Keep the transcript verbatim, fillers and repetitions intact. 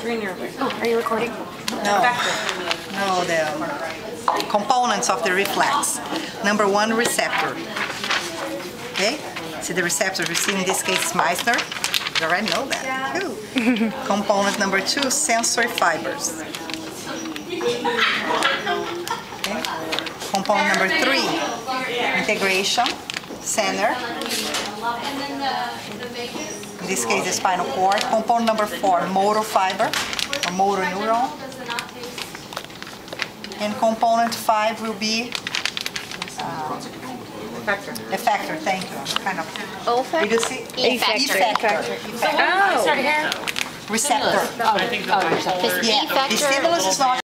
Oh, are you recording? No, no, the components of the reflex. Number one, receptor. Okay, see the receptor we see in this case is Meissner. You already know that. Ooh. Component number two, sensory fibers. Okay. Component number three, integration, center. In this case, the spinal cord. Component number four, motor fiber, or motor neuron. And component five will be uh, effector. Effector, thank you. Kind of. Olfactory? Did you see? Effector. Effector. Oh. Receptor. Oh, oh, there's a Yeah. The effector. stimulus is not